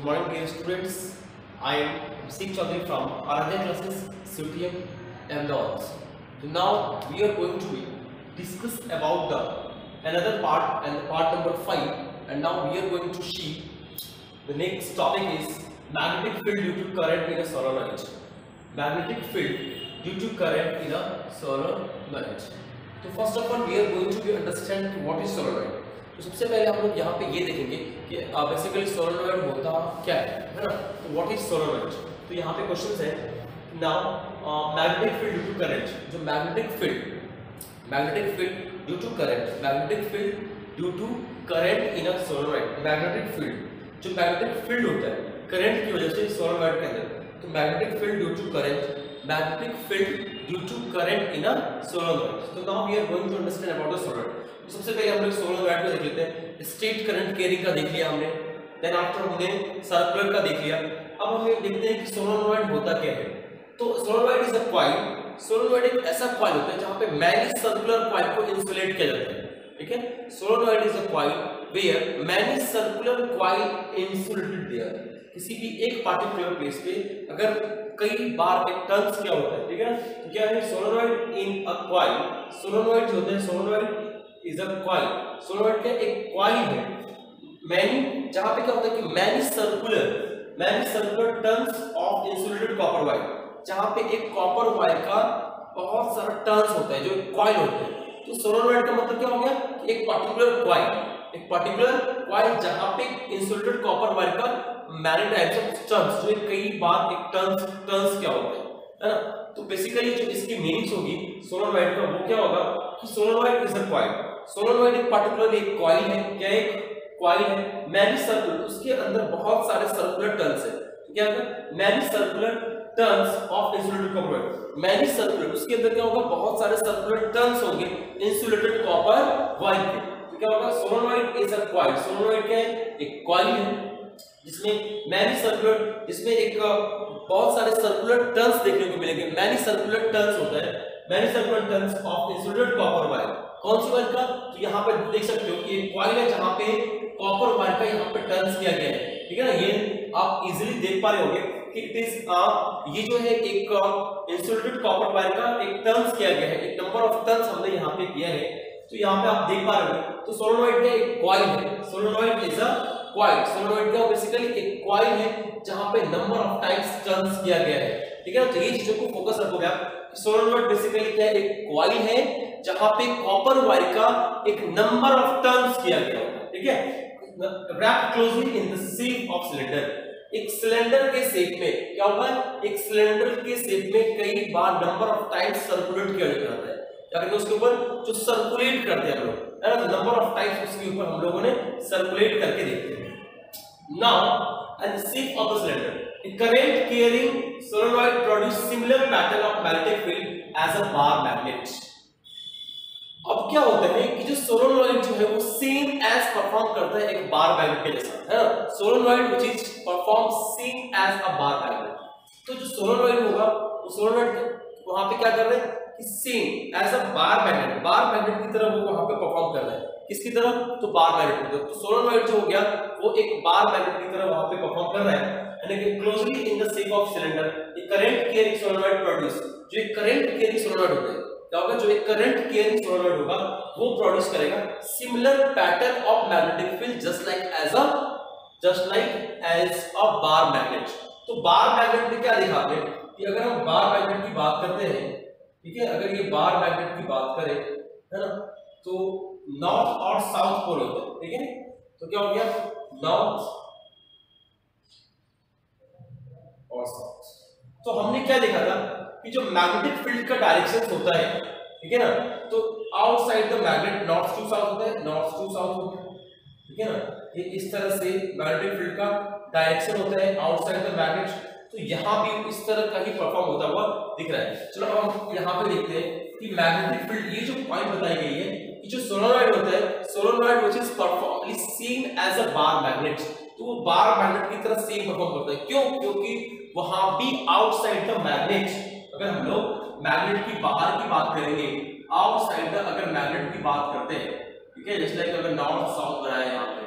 morning dear students. I am Singh Chaudhary from Aradhya classes CTM Ahmedabad. So now we are going to discuss about the another part and the part number 5, and now we are going to see the next topic is magnetic field due to current in a solenoid. Magnetic field due to current in a solenoid. So first of all we are going to understand what is solenoid. तो सबसे पहले हम लोग यहाँ पे ये देखेंगे कि बेसिकली सोलेनॉइड होता क्या है ना। तो व्हाट इज सोलेनॉइड। तो यहाँ पे क्वेश्चंस है now magnetic field due to current. जो magnetic field due to current in a solenoid. Magnetic field जो मैग्नेटिक फील्ड होता है करंट की वजह से सोलेनॉइड के अंदर, तो magnetic field due to current in a solenoid. तो now we are going to understand about the solenoid. सबसे पहले हम लोग सोलेनॉइड को देख लेते हैं। स्ट्रेट करंट कैरिंग का देख लिया हमने, देन आफ्टर हमने सर्कुलर का देख लिया। अब हम ये देखते हैं कि सोलेनॉइड होता क्या है। तो solenoid is a coil. Solenoid एक ऐसा कॉइल होता है जहां पे मैनी सर्कुलर कॉइल को इंसुलेट किया जाता है। ठीक है, solenoid is a coil where many circular coil insulated there. किसी भी एक पार्टिकुलर प्लेस पे अगर कई बार एक टर्न्स क्या होता है, ठीक है, तो क्या है solenoid in a coil. Solenoid जो होता है solenoid is a coil. Solenoid का एक कॉइल है मैनी, जहां पे क्या होता है कि many circular turns of insulated copper wire. जहां पे एक कॉपर वायर का बहुत सारा टर्न्स होता है जो एक कॉइल होता है। तो सोलेनॉइड का मतलब क्या हो गया कि एक पर्टिकुलर कॉइल जहां पे इंसुलेटेड कॉपर वायर का मैनी टाइप्स ऑफ टर्न्स, जो कई बार एक टर्न्स क्या होता है ना। तो बेसिकली जो इसकी मीनिंग्स होगी सोलेनॉइड का वो क्या होगा कि solenoid is a coil. Solenoid एक पर्टिकुलरली एक कॉइल है। क्या एक कॉइल है मैनी सर्कुलर, उसके अंदर बहुत सारे सर्कुलर टर्न्स है। तो क्या है many circular turns of insulated copper wire. Many circular उसके अंदर क्या होगा बहुत सारे सर्कुलर टर्न्स होंगे इंसुलेटेड कॉपर वायर के। तो क्या होगा solenoid is a coil. Solenoid क्या है एक कॉइल है जिसमें मैनी सर्कुलर, जिसमें एक बहुत सारे सर्कुलर टर्न्स देखने को मिलेंगे। मैनी सर्कुलर टर्न्स होता है, many circular turns of insulated copper wire. कौन सी वायर का, तो यहाँ पे देख सकते हो कि एक कॉइल है जहां पे कॉपर वायर का यहाँ पे टर्न्स किया गया है। ठीक है ना, ये आप इजीली देख पा रहे होंगे कि इट इज ये जो है एक इंसुलेटेड कॉपर वायर का एक टर्न्स किया गया है। एक नंबर ऑफ टर्न्स हमने यहाँ पे किया है, तो यहाँ पे आप देख पा रहे हो। तो सोलेनॉइड का एक कॉइल है। Solenoid is a coil. Solenoid का बेसिकली एक कॉइल है जहां पे नंबर ऑफ टाइम्स टर्न्स किया गया है। ठीक है ना, तो ये चीजों को फोकस रखोगे आप। सोलेनॉइड बेसिकली क्या है एक कॉइल है जहां पे कॉपर वायर का एक नंबर ऑफ टर्न्स किया गया है। ठीक है, wrapped closely in the shape of cylinder. एक सिलेंडर के शेप में क्या होगा, एक सिलेंडर के शेप में कई बार नंबर ऑफ टाइम्स सर्कुलेट किया जाता है। क्या कहते हैं उसके ऊपर जो सर्कुलेट करते हैं हम लोग, है ना, नंबर ऑफ टाइम्स उसके ऊपर हम लोगों ने सर्कुलेट करके देखते हैं। Now, at the shape of the cylinder, a current carrying solenoid produce similar pattern of magnetic field as a bar magnet. अब क्या होता है कि जो सोलेनॉइड जो है वो सेम एज परफॉर्म करता है एक बार मैग्नेट के जैसा, है ना। Solenoid which is perform same as a bar magnet. तो जो सोलेनॉइड होगा वो सोलेनॉइड वहां पे क्या कर रहे हैं कि same as a bar magnet की तरह वो वहां पे परफॉर्म कर रहा है। किसकी तरह, तो बार मैग्नेट की तरह। तो सोलेनॉइड जो हो गया वो एक बार मैग्नेट की तरह वहां पे परफॉर्म कर रहा है। यानी closely in the shape of cylinder a current carrying solenoid produce. जो एक करंट कैरिंग सोलेनॉइड होता है क्या होगा, जो एक करंट कैरिंग सोलेनॉइड होगा वो प्रोड्यूस करेगा similar pattern of magnetic field just like as a bar magnet. तो बार मैग्नेट में क्या देखा आपने कि अगर हम बार मैग्नेट की बात करते हैं, ठीक है, अगर ये बार मैग्नेट की बात करें, है ना, तो नॉर्थ और साउथ पोल होते हैं। ठीक है, तो क्या हो गया नॉर्थ और साउथ। तो हमने क्या देखा था कि जो मैग्नेटिक फील्ड का डायरेक्शन होता है, ठीक है ना, तो outside the magnet north to south होता है, नॉर्थ टू साउथ होता है। ठीक है ना, ये इस तरह से मैग्नेटिक फील्ड का डायरेक्शन होता है आउटसाइड द मैग्नेट। तो यहाँ भी इस तरह का ही परफॉर्म होता हुआ दिख रहा है। चलो अब हम यहाँ पे देखते हैं कि मैग्नेटिक फील्ड, ये जो पॉइंट बताई गई है कि जो सोलेनॉइड होता है, solenoid which is performly same as a bar magnet. तो वो बार मैग्नेट की तरह सेम परफॉर्म करता है। क्यों, क्योंकि वहां भी आउटसाइड द मैग्नेट, अगर हम लोग मैग्नेट की बाहर की बात करेंगे, आउटसाइड द अगर मैग्नेट की बात करते हैं, ठीक है, जैसे लाइक अगर नॉर्थ साउथ बनाया यहाँ पे,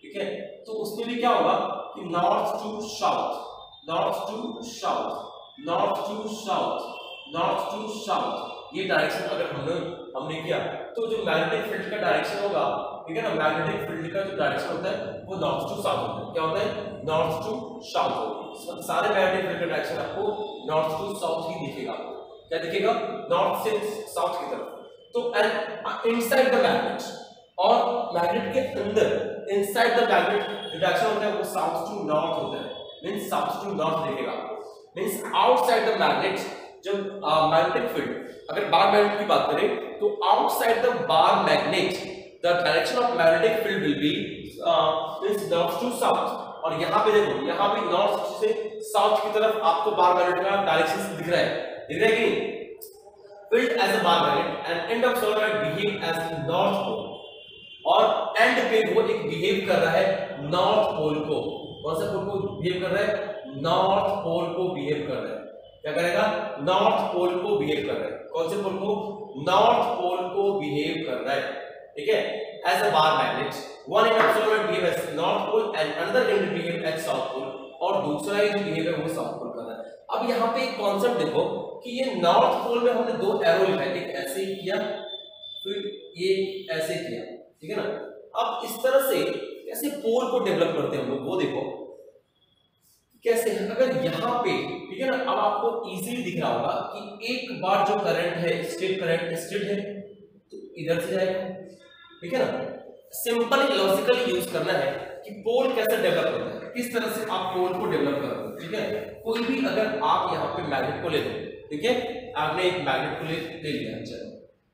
ठीक है, तो उसमें भी क्या होगा कि north to south, north to south, north to south, north to south, ये डायरेक्शन अगर हमने किया तो जो मैग्नेटिक फील्ड का डायरेक्शन होगा, ठीक है ना, मैग्नेटिक फील्ड का जो डायरेक्शन होता है वो नॉर्थ टू साउथ होता है। क्या होता है? नॉर्थ टू साउथ होगा। सारे मैग्नेटिक फील्ड का डायरेक्शन आपको नॉर्थ टू साउथ ही दिखेगा। क्या दिखेगा? नॉर्थ से साउथ की तरफ। तो इनसाइड द मैग्नेट, और मैग्नेट के अंदर इनसाइड द मैग्नेट जो डायरेक्शन होता है वो साउथ टू नॉर्थ होता है, मींस साउथ टू नॉर्थ दिखेगा आपको। मींस आउटसाइड द मैग्नेट, जब मैग्नेटिक फील्ड, अगर बार मैग्नेट की बात करें तो outside the bar magnet the direction of magnetic field will be means north to south. और यहाँ पे देखो, यहाँ पे नॉर्थ से साउथ की तरफ आपको बार मैग्नेट का डायरेक्शन दिख रहा है, दिख रहा है कि field as a bar magnet end end of solenoid behave as north pole, और एंड पे वो एक बिहेव कर रहा है नॉर्थ पोल को। कौन सा पोल को बिहेव कर रहा है? नॉर्थ पोल को बिहेव कर रहा है। क्या करेगा? नॉर्थ पोल को बिहेव कर रहा है। कौन से पोल को? नॉर्थ पोल को बिहेव कर रहा है, ठीक है, as a bar magnet. One end of solenoid behave as north pole and another end behave as south pole, और दूसरा ही जो बिहेव है वो साउथ पोल कर रहा है। अब यहाँ पे एक कॉन्सेप्ट देखो कि ये नॉर्थ पोल में हमने दो एरो लिखा है, एक ऐसे ही किया, फिर ये ऐसे किया, ठीक है ना। अब इस तरह से कैसे पोल को डेवलप करते हैं हम लोग, वो देखो कैसे। अगर यहाँ पे, ठीक है ना, अब आपको इजीली दिख रहा होगा कि एक बार जो करंट है, स्ट्रेट करंट, स्ट्रेट है तो इधर से जाएगा, ठीक है ना। सिंपल लॉजिकली यूज करना है कि पोल कैसे डेवलप होता है, किस तरह से आप पोल को डेवलप करोगे, ठीक है। कोई भी अगर आप यहाँ पे मैग्नेट को ले लो, ठीक है, आपने एक मैग्नेट को ले लिया, चलो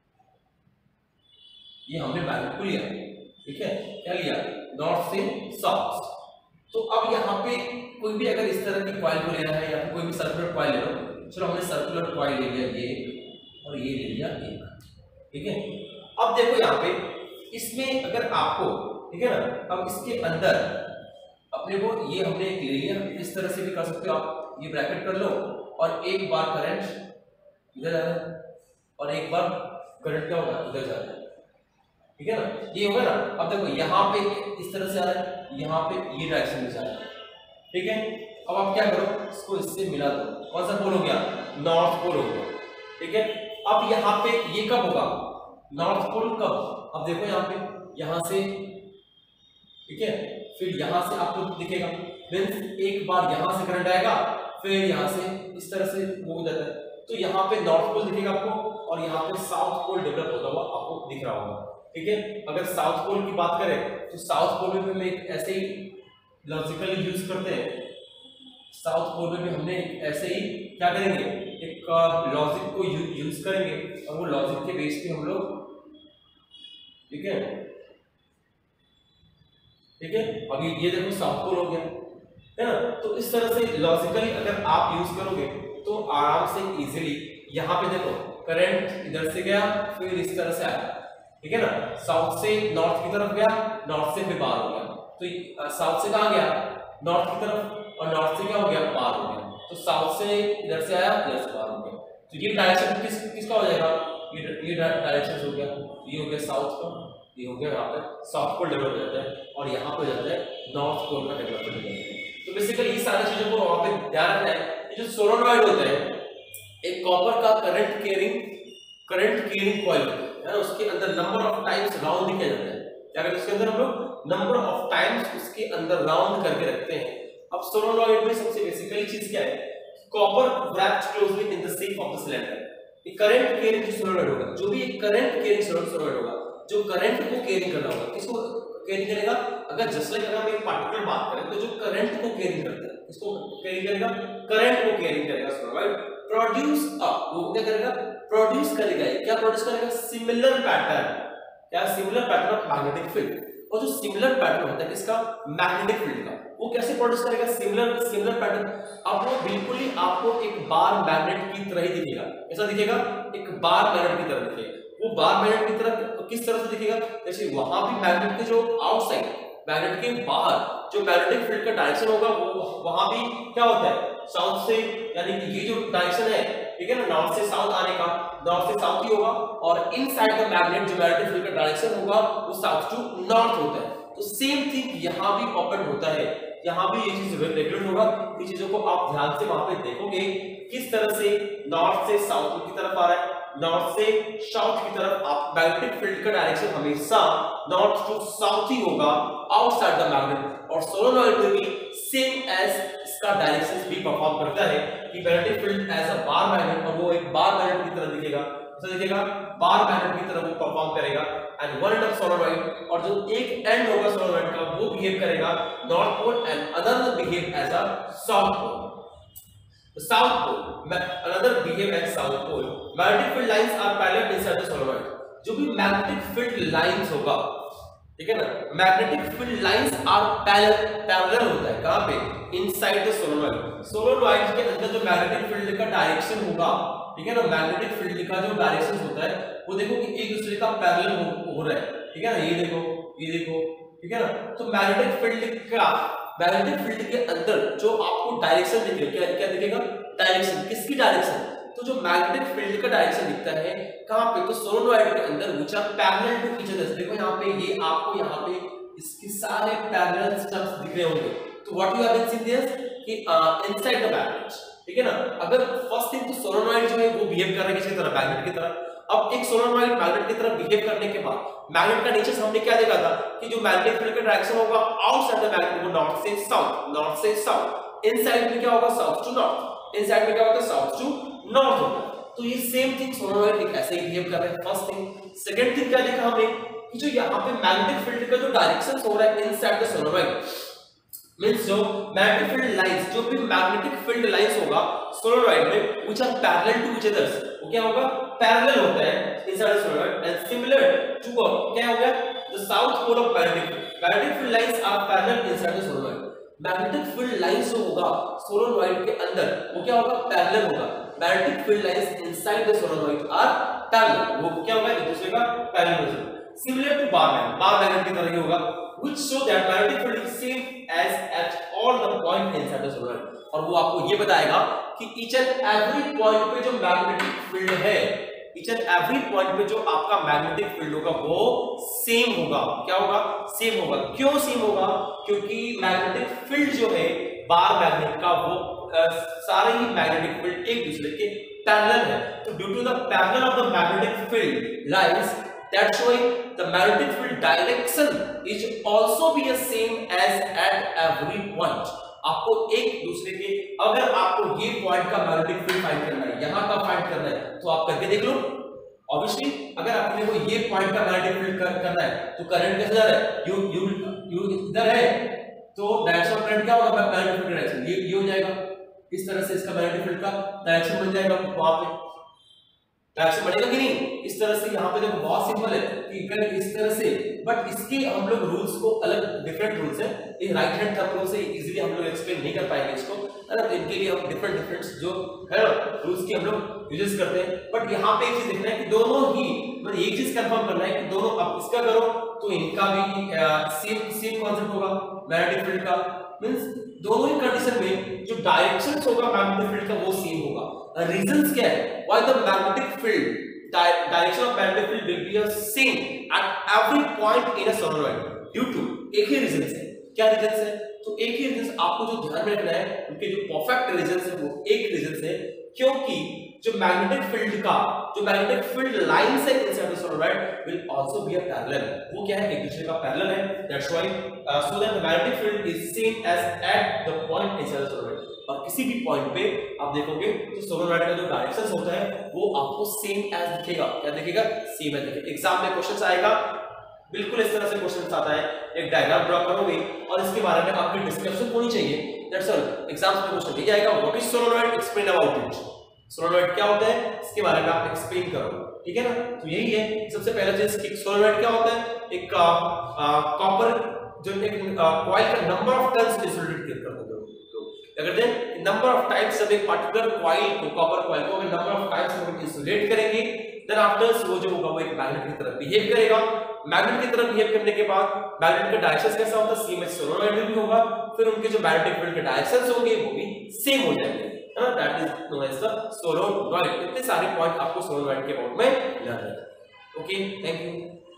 ये हमने मैग्नेट को लिया, ठीक है, क्या लिया? नॉर्थ से साउथ। तो अब यहाँ पे कोई भी अगर इस तरह की कॉइल को लेना है, या फिर कोई भी सर्कुलर कॉइल ले लो, चलो हमने सर्कुलर कॉइल ले लिया ये, और ये ले लिया एक, ठीक है। अब देखो यहाँ पे इसमें अगर आपको, ठीक है ना, अब इसके अंदर अपने को ये हमने एक ले लिया, इस तरह से भी कर सकते हो आप, ये ब्रैकेट कर लो, और एक बार करंट इधर जा रहा है और एक बार करंट क्या होगा, इधर जा रहा है, ठीक है ना, ये होगा ना। अब देखो यहाँ पे इस तरह से आ रहा है, यहाँ पे ये डायरेक्शन में जा रहा है, ठीक है। अब आप क्या करो, इसको इससे मिला दो, कौन सा पोल हो गया? नॉर्थ पोल हो गया, ठीक है। अब यहाँ पे ये कब होगा? नॉर्थ पोल कब? अब देखो यहाँ पे, यहाँ से, ठीक है, फिर यहाँ से आपको दिखेगा, मींस एक बार यहाँ से करंट आएगा, फिर यहाँ से इस तरह से वो हो जाता है, तो यहाँ पे नॉर्थ पोल दिखेगा आपको, और यहाँ पे साउथ पोल डेवलप होता हुआ आपको दिख रहा होगा, ठीक है। अगर साउथ पोल की बात करें तो साउथ पोल में भी हम एक ऐसे ही लॉजिकली यूज करते हैं, साउथ पोल में भी हमने ऐसे ही क्या करेंगे, एक लॉजिक को यूज करेंगे, और वो लॉजिक के बेस पे हम लोग, ठीक है, ठीक है। अभी ये देखो साउथ पोल हो गया, है ना। तो इस तरह से लॉजिकली अगर आप यूज करोगे तो आराम से इजीली, यहाँ पे देखो करंट इधर से गया, फिर इस तरह से आया, ठीक है ना, साउथ से नॉर्थ की तरफ गया, नॉर्थ से फिर बाहर हो गया, तो साउथ से कहाँ गया? नॉर्थ की तरफ, और नॉर्थ से क्या हो गया? बाहर हो गया। तो साउथ से इधर से आया, इधर से बाहर हो गया, तो ये डायरेक्शन किसका हो जाएगा? ये डायरेक्शन हो गया, ये हो गया साउथ का, ये हो गया यहाँ पे साउथ पोल डेवलप हो जाता है, और यहाँ पे हो जाता है नॉर्थ पोल का डेवलपमेंट हो जाता है। तो बेसिकली ये सारी चीजों को वहाँ पे ध्यान रखना है। ये जो सोलेनॉइड होता है, एक कॉपर का करंट कैरिंग कॉइल है ना, उसके अंदर नंबर ऑफ टाइम्स राउंड किया जाता है। क्या कहते हैं उसके अंदर हम लोग? नंबर ऑफ टाइम्स उसके अंदर राउंड करके रखते हैं। अब सोलेनॉइड में सबसे बेसिकली चीज क्या है? Copper wrapped closely in the shape of the cylinder। ये करंट कैरिंग जो सोलेनॉइड होगा, जो भी एक करंट कैरिंग सोलेनॉइड होगा, जो करंट को कैरी करना होगा, किसको कैरी करेगा? अगर जस्ट लाइक अगर हम एक पार्टिकुलर बात करें तो जो करंट को कैरी करता है, किसको कैरी करेगा? करंट को कैरी करेगा सोलेनॉइड। प्रोड्यूस वो क्या करेगा? प्रोड्यूस करेगा। क्या प्रोड्यूस करेगा? Similar pattern. क्या? Similar pattern of magnetic field. और जो सिमिलर पैटर्न होता है किसका? मैग्नेटिक फील्ड का, वो कैसे प्रोड्यूस करेगा? Similar pattern. अब वो बिल्कुल ही आपको एक बार मैग्नेट की तरह ही दिखेगा। कैसा दिखेगा? एक बार मैग्नेट की तरह दिखेगा। वो बार मैग्नेट की तरह किस तरह से दिखेगा? जैसे वहां भी मैग्नेट के जो आउटसाइड, मैग्नेट के बाहर जो मैग्नेटिक फील्ड का डायरेक्शन होगा, वो वहां भी क्या होता है? साउथ से, यानी कि ये जो डायरेक्शन है, ठीक है ना, नॉर्थ से साउथ आने का, नॉर्थ से साउथ ही होगा। और इनसाइड द मैग्नेट जो मैग्नेटिक फील्ड का डायरेक्शन होगा वो साउथ टू नॉर्थ होता है। तो तो सेम थिंग यहाँ भी ओपन होता है, यहाँ भी ये चीज रेगुलेट होगा। इन चीजों को आप ध्यान से वहां पे देखोगे किस तरह से नॉर्थ से साउथ की तरफ आ रहा है, नॉर्थ से साउथ की तरफ आप मैग्नेटिक फील्ड का डायरेक्शन हमेशा नॉर्थ टू साउथ ही होगा आउटसाइड द मैग्नेट। और सोलेनॉइड में भी सेम एज इसका डायरेक्शन भी परफॉर्म करता है कि magnetic field as a bar magnet, और वो एक बार मैग्नेट की तरह दिखेगा, ऐसा दिखेगा बार मैग्नेट की तरह वो परफॉर्म करेगा। And one end of solenoid, और जो एक एंड होगा सोलेनॉइड का वो बिहेव करेगा north pole and other behave as a south pole. South pole, another behave as south pole. Magnetic field lines are parallel inside the solenoid. जो भी magnetic field lines होगा, ठीक है ना, magnetic field lines are parallel होता है कहाँ पे? Inside the solenoid. Solenoid के अंदर जो magnetic field का डायरेक्शन होगा, ठीक है ना, magnetic field का जो डायरेक्शन होता है वो देखो कि एक दूसरे का पैरेलल हो रहा है, ठीक है ना, ये देखो, ठीक है ना। तो मैग्नेटिक फील्ड के अंदर जो आपको डायरेक्शन दिखेगा, क्या दिखेगा? डायरेक्शन। किसकी डायरेक्शन? तो जो मैग्नेटिक फील्ड का डायरेक्शन दिखता है कहां पे? तो सोलेनॉइड के अंदर which are parallel to each other. देखो यहाँ पे ये आपको यहाँ पे इसके सारे पैरेलल स्टब्स दिख रहे होंगे। तो what you have been seen this कि इनसाइड द मैग्नेट, ठीक है ना। अगर फर्स्ट थिंग तो सोलेनॉइड जो है वो बिहेव कर रहा है किसी तरह मैग्नेट की तरह। अब एक सोलेनॉइड मैग्नेट की तरह बिहेव करने के बाद मैग्नेट का नेचर हमने क्या देखा था कि जो मैग्नेटिक फील्ड का डायरेक्शन होगा आउटसाइड द मैग्नेट वो नॉर्थ से साउथ, इनसाइड में क्या होगा? साउथ टू नॉर्थ, इनसाइड में क्या होता है? साउथ टू नॉर्थ होता है। तो ये सेम थिंग सोलेनॉइड एक ऐसे ही बिहेव कर रहा है, फर्स्ट थिंग। सेकंड थिंग क्या देखा हमने कि जो यहाँ पे मैग्नेटिक फील्ड का जो डायरेक्शन हो रहा है इनसाइड द सोलेनॉइड मींस जो मैग्नेटिक फील्ड लाइंस, जो भी मैग्नेटिक फील्ड लाइंस होगा सोलेनॉइड में which are parallel to each other, वो क्या होगा? पैरेलल होता है inside the solenoid and similar to क्या हो गया? The south pole of magnetic field lines are parallel inside the solenoid. Magnetic field lines जो होगा सोलेनॉइड के अंदर वो क्या होगा? पैरेलल होगा। Magnetic field lines inside the solenoid are parallel, वो क्या होगा? एक दूसरे का पैरेलल होगा। Similar to bar magnet की तरह ही होगा, which show that magnetic field is same as at all the point inside the solenoid। और वो आपको ये बताएगा कि each and every point पे जो मैग्नेटिक फील्ड है, each and every point पे जो आपका मैग्नेटिक फील्ड होगा वो सेम होगा। क्या होगा? सेम होगा। क्यों सेम होगा? क्योंकि मैग्नेटिक फील्ड जो है बार मैग्नेट का वो सारे ही मैग्नेटिक फील्ड एक दूसरे के पैरेलल है। तो due to the parallel of the magnetic field lines that's showing the magnetic field direction is also be the same as at every point। आपको एक दूसरे के, अगर आपको ये पॉइंट का मैग्नेटिक फील्ड फाइंड करना है, यहाँ का फाइंड करना है, तो आप करके देख लो। ऑब्वियसली अगर आपने को ये पॉइंट का मैग्नेटिक फील्ड करना है तो करंट कैसे जा रहा है? यू इधर है तो डायरेक्शन ऑफ करंट क्या होगा? मैग्नेटिक फील्ड डायरेक्शन ये हो जाएगा। इस तरह से इसका मैग्नेटिक फील्ड का डायरेक्शन बन जाएगा, वहां पे डायरेक्शन बढ़ेगा कि नहीं? इस तरह से। यहाँ पे देखो बहुत सिंपल है कि अगर इस तरह से, बट इसके हम लोग रूल्स को अलग डिफरेंट रूल्स है, इस राइट हैंड थंब रूल से इजीली हम लोग एक्सप्लेन नहीं कर पाएंगे इसको, है ना। तो इनके लिए हम डिफरेंट जो है ना रूल्स की हम लोग यूजेस करते हैं। बट यहाँ पे एक चीज देखना है कि दोनों ही, मतलब एक चीज कंफर्म करना है कि दोनों, अब इसका करो तो इनका भी सेम कॉन्सेप्ट होगा मैग्नेटिक फील्ड का। मींस दोनों ही कंडीशन में जो डायरेक्शंस होगा मैग्नेटिक फील्ड का वो सेम होगा। रीजंस क्या है? Why the magnetic field direction of magnetic field will be same at every point in a solenoid due to एक ही रीजन है। क्या रीजन है? तो एक ही रीजन आपको जो ध्यान में रखना है, उनके जो परफेक्ट रीजन है वो एक रीजन है, क्योंकि जो मैग्नेटिक फील्ड का जो मैग्नेटिक फील्ड लाइंस है inside the solenoid will also be a parallel. वो क्या है? एक दूसरे का पैरेलल है। That's why so that the magnetic field is same as at the point inside the solenoid. और किसी भी पॉइंट पे आप देखोगे तो सोलेनॉइड का जो डायरेक्शन होता है वो आपको सेम एज दिखेगा। क्या दिखेगा? सेम एज दिखेगा। एग्जाम में क्वेश्चन आएगा, बिल्कुल इस तरह से क्वेश्चन आता है, एक डायग्राम ड्रा करोगे और इसके बारे में आपकी डिस्कशन होनी चाहिए। That's all. एग्जाम्स में क्वेश्चन नहीं आएगा what is solenoid, explain about it. Solenoid क्या होता है इसके बारे में आप एक्सप्लेन करो, ठीक है ना। तो यही है सबसे पहला चीज कि सोलेनॉइड क्या होता है। एक कॉपर जो एक कॉइल का नंबर ऑफ टर्न्स इंसुलेटेड करते हैं अगर दें नंबर ऑफ टाइम्स सब एक पर्टिकुलर कॉइल को, कॉपर कॉइल को नंबर ऑफ टाइम्स हम इंसुलेट करेंगे, देन आफ्टर वो जो होगा वो एक मैग्नेट की तरह बिहेव करेगा। मैग्नेट की तरह बिहेव करने के बाद मैग्नेट का डायरेक्शन कैसा होता है? सेम एज सोलेनॉइड में भी होगा। फिर उनके जो मैग्नेटिक फील्ड के डायरेक्शंस होंगे वो भी सेम हो जाएंगे, है ना। That is known as the solenoid. इतने सारे पॉइंट आपको सोलेनॉइड के अबाउट में लर्न करना है। Okay, thank you.